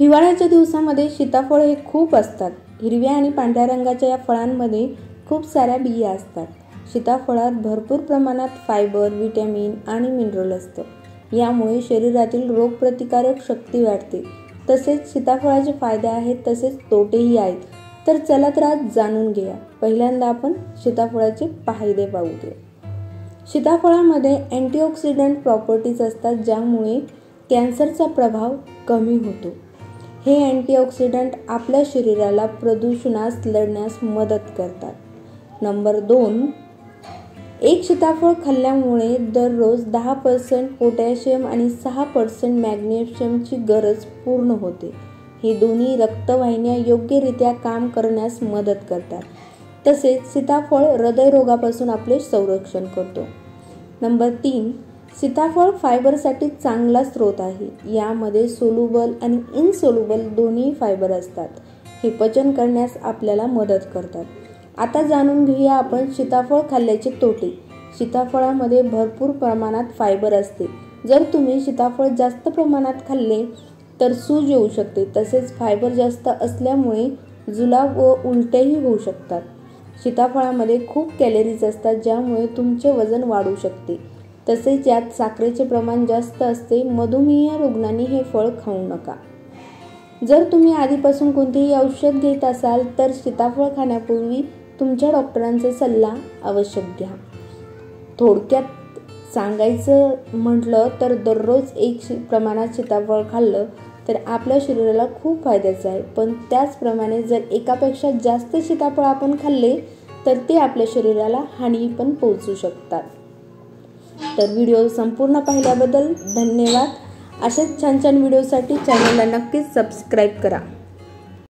हिवाळ्याच्या दिवसामध्ये सीताफळ हे खूप असतात। हिरव्या आणि पांढऱ्या रंगाच्या या फळांमध्ये खूप साऱ्या बिया असतात। सीताफळात भरपूर प्रमाणात फायबर, व्हिटॅमिन आणि मिनरल असतं। यामुळे शरीरातील रोगप्रतिकारक शक्ती वाढते। तसेच सीताफळाचे फायदे आहेत तसेच तोटेही आहेत। तर चला तर आज जाणून घेऊया। पहिल्यांदा आपण सीताफळाचे फायदे पाहूया। सीताफळामध्ये अँटीऑक्सिडंट प्रॉपर्टीज असतात ज्यामुळे कॅन्सरचा प्रभाव कमी होतो। हे अँटीऑक्सिडंट आपल्या शरीराला प्रदूषणास लढण्यास मदत करतात। नंबर 2, एक सीताफळ खाल्ल्यामुळे दररोज 10% पोटॅशियम आणि 6% मॅग्नेशियमची गरज पूर्ण होते। हे दोन्ही रक्तवाहिन्या योग्यरित्या काम करण्यास मदत करतात। तसेच सीताफळ हृदयरोगापासून आपले संरक्षण करतो। नंबर 3, सीताफळ फायबरसाठी चांगला स्रोत आहे। यामध्ये सोल्युबल आणि इनसोल्युबल दोन्ही फायबर असतात। हे पचन करण्यास आपल्याला मदत करतात। आता जाणून घेऊया आपण सीताफळ खाल्ल्याचे तोटे। सीताफळामध्ये भरपूर प्रमाणात फायबर असते। जर तुम्ही सीताफळ जास्त प्रमाणात खाल्ले तर सूज येऊ शकते। तसेच फायबर जास्त असल्यामुळे जुलाब व उलट्याही होऊ शकतात। सीताफळामध्ये खूप कॅलरीज असतात ज्यामुळे तुमचे वजन वाढू शकते। तसेच यात साखरेचे प्रमाण जास्त असते। मधुमेह रुग्णांनी हे फळ खाऊ नका। जर तुम्ही आधीपासून कोणतेही औषध घेत असाल तर सीताफळ खाण्यापूर्वी तुमच्या डॉक्टरांचा सल्ला आवश्यक घ्या। थोडक्यात सांगायचं म्हटलं तर दररोज एक प्रमाणात सीताफळ खाल्लं तर आपल्या शरीराला खूप फायद्याचं आहे। पण त्याचप्रमाणे जर एकापेक्षा जास्त सीताफळ आपण खाल्ले तर ते आपल्या शरीराला हानी पण पोहोचू शकतात। तर व्हिडिओ संपूर्ण पाहिल्याबद्दल धन्यवाद। असेच छान छान व्हिडिओसाठी चॅनलला नक्कीच सबस्क्राईब करा।